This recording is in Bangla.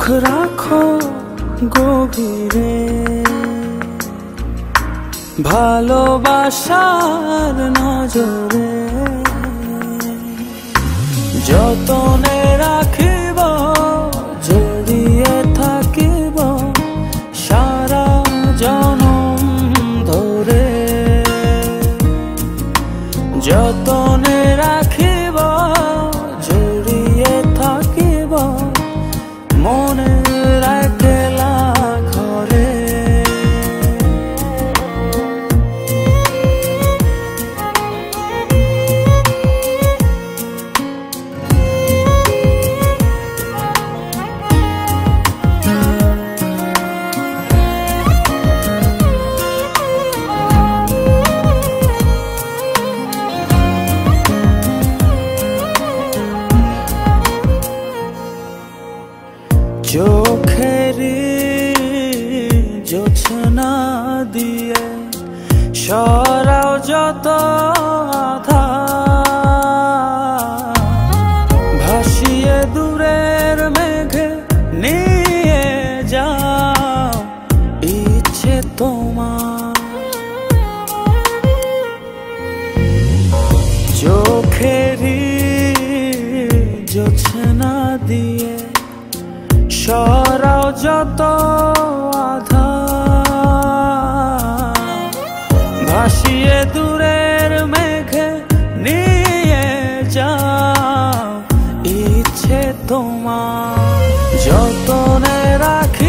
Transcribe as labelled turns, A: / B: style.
A: রাখো গভীরে, ভালোবাসার নজরে যতনে রাখিব, জড়িয়ে থাকিব সারা জনম ধরে। যতনে রাখিব, জড়িয়ে থাকিব মনের একলা ঘরে। চোখেরি জোছনা দিয়ে সরাও যত আধার, ভাসিয়ে দূরের মেঘে নিয়ে যাও ইচ্ছে তোমার। চোখেরি জোছনা দিয়ে সরাও যত আধার, ভাসিয়ে দূরের মেঘে নিয়ে যাও ইচ্ছে তোমার। যতনে রাখি